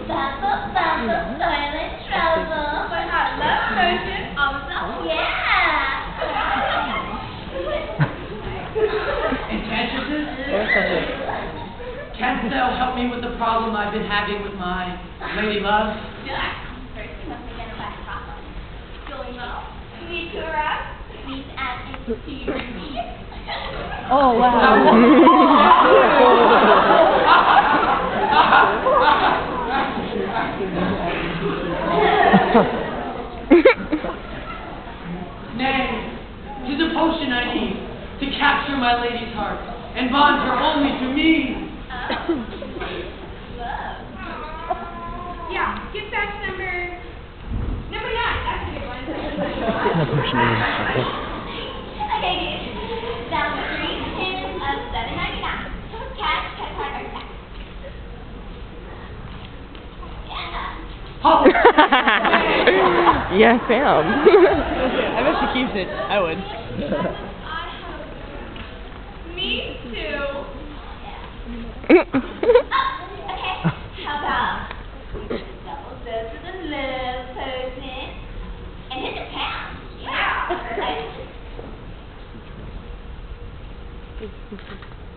Bubble, bubble, toilet trouble. My hot love potion also. Yeah. Enchantresses, canst thou help me with the problem I've been having with my lady love? Sure. First, we must identify the problem. Going low, sweet to around, sweet and inferior. Oh, wow. Nay, 'tis a potion I need to capture my lady's heart and bond her only to me. Yeah, get back to number 9. That's a good one. Okay, dude. Down to 3 pins of $7.99. Cash, credit card, or check. Yeah. Oh. Yes, Sam. I bet she keeps it. I would. Me too. Oh, okay. How about double dose of the love potion and hit the pound? Yeah.